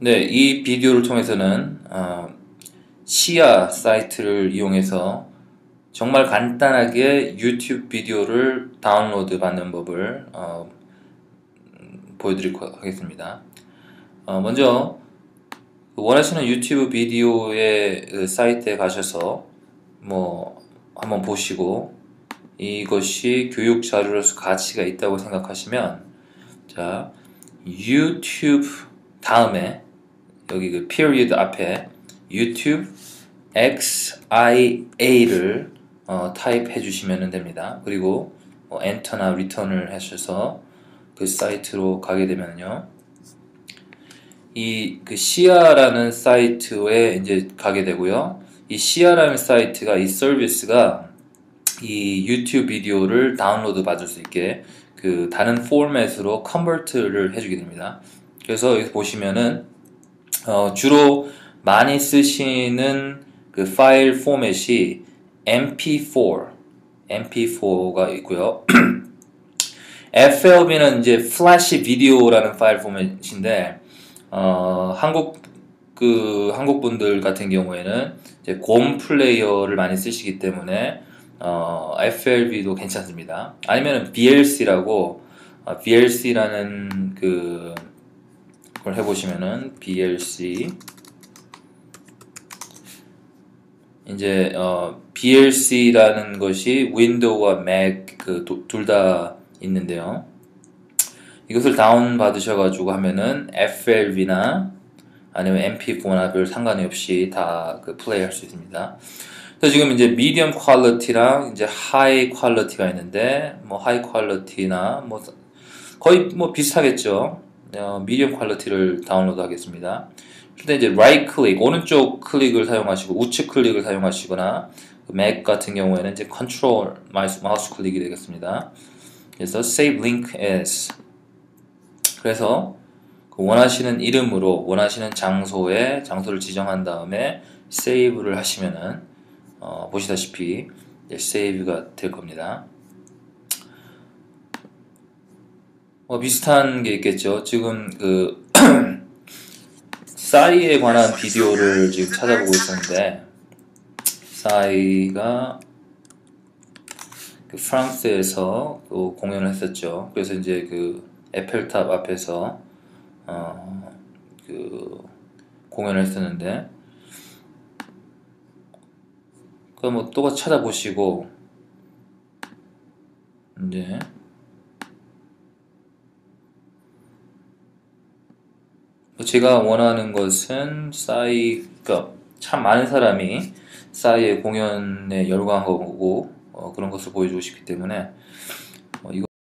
네, 이 비디오를 통해서는 시아 사이트를 이용해서 정말 간단하게 유튜브 비디오를 다운로드 받는 법을 보여드리도록 하겠습니다. 먼저 원하시는 유튜브 비디오의 그 사이트에 가셔서 한번 보시고 이것이 교육 자료로서 가치가 있다고 생각하시면 자 유튜브 다음에 여기 그 period 앞에 유튜브 XIA를 타입해 주시면 됩니다. 그리고 엔터나 리턴을 하셔서 그 사이트로 가게 되면요. 이 그 시아라는 사이트에 이제 가게 되고요. 이 시아라는 사이트가 이 서비스가 이 유튜브 비디오를 다운로드 받을 수 있게 그 다른 포맷으로 컨버트를 해주게 됩니다. 그래서 여기 보시면은 주로 많이 쓰시는 그 파일 포맷이 MP4가 있고요. FLV는 이제 플래시 비디오라는 파일 포맷인데 한국 분들 같은 경우에는 이제 곰 플레이어를 많이 쓰시기 때문에 FLV도 괜찮습니다. 아니면 BLC라고 BLC라는 그걸 해보시면은 BLC 이제 BLC라는 것이 윈도우와 맥 둘 다 있는데요. 이것을 다운 받으셔가지고 하면은 FLV나 아니면 MP4나 별 상관이 없이 다 플레이 할 수 있습니다. 그래서 지금 이제 미디엄 퀄리티랑 이제 하이 퀄리티가 있는데 하이 퀄리티나 거의 비슷하겠죠. 미디엄 퀄리티를 다운로드 하겠습니다. 일단 이제 라이트 클릭 오른쪽 클릭을 사용하시고 우측 클릭을 사용하시거나 맥 같은 경우에는 이제 컨트롤 마우스 클릭이 되겠습니다. 그래서 save link as 그래서 원하시는 이름으로 원하시는 장소를 지정한 다음에 save를 하시면은 보시다시피 이제 save가 될 겁니다. 비슷한 게 있겠죠. 지금 싸이에 관한 비디오를 지금 찾아보고 있었는데 싸이가 프랑스에서 공연을 했었죠. 그래서 이제 에펠탑 앞에서 공연을 했었는데 똑같이 찾아보시고 이제 제가 원하는 것은 싸이가 참 많은 사람이 싸이의 공연에 열광한 거고 그런 것을 보여주고 싶기 때문에 이거